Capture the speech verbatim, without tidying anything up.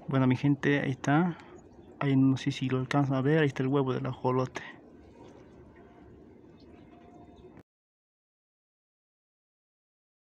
Bueno, mi gente, ahí está. Ahí no sé si lo alcanzan a ver, ahí está el huevo del ajolote.